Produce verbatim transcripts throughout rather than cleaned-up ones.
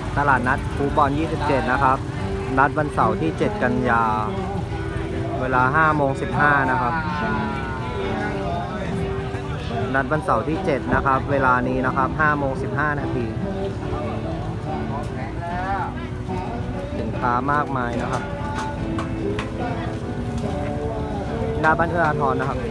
ตลาดนัดคูบอลยี่สิบเจ็ดนะครับนัดวันเสาร์ที่เจ็ดกันยาเวลาห้าโมงสิบห้านะครับนัดวันเสาร์ที่เจ็ดนะครับเวลานี้นะครับห้าโมงสิบห้านาทีสินค้ามากมายนะครับหน้าบ้านเอื้ออาทรนะครับ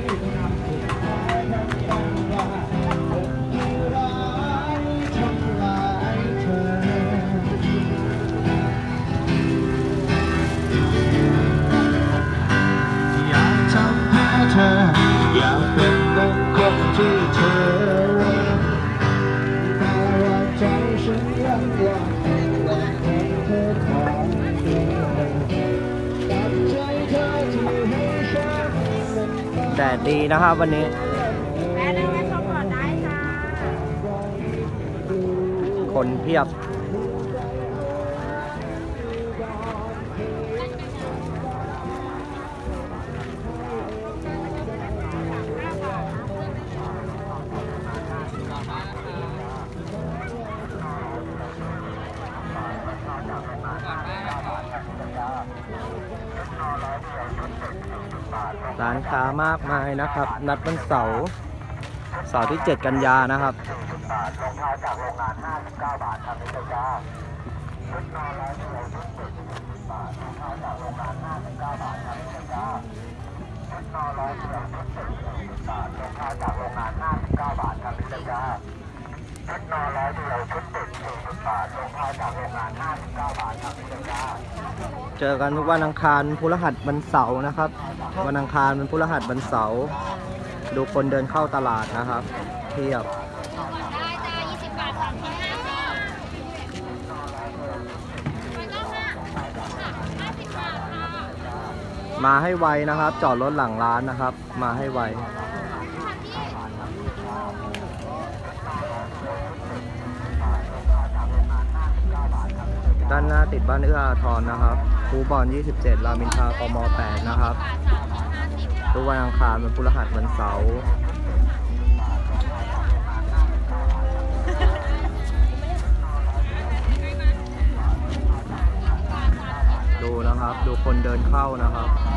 อยากเป็นดังคนที่เธอแต่ว่าใจฉันยังอยากเป็นดังคนเธอของเธอตัดใจเธอที่ให้ฉันแดดดีนะครับวันนี้คนเพียบร้านค้ามากมายนะครับนัดวันเสาร์เสาร์ที่เจ็ดกันยานะครับรองเท้าจากโรงงานห้าสิบเก้าบาทครับนี่จ้าชุดนอนร้อยเดียวชุดเจ็ดสิบบาทรองเท้าจากโรงงานห้าสิบเก้าบาทครับนี่จ้าชุดนอนร้อยเดียวชุดเจ็ดสิบบาทรองเท้าจากโรงงานห้าสิบเก้าบาทครับนี่จ้าชุดนอนร้อยเดียวชุดเจ็ดสิบบาทรองเท้าจากโรงงานห้าสิบเก้าบาทครับนี่จ้าเจอกันทุกวันอังคารพฤหัสวันเสาร์นะครับวันอังคารเป็นพฤหัสวันเสาร์ดูคนเดินเข้าตลาดนะครับเทียบมาให้ไวนะครับจอดรถหลังร้านนะครับมาให้ไวด้านหน้าติดบ้านเอื้ออาทรนะครับคูบอลยี่สิบเจ็ดรามอินทรากมแปดนะครับทุกวันอังคารเป็นพฤหัสวันเสาร์ดูนะครับดูคนเดินเข้านะครับ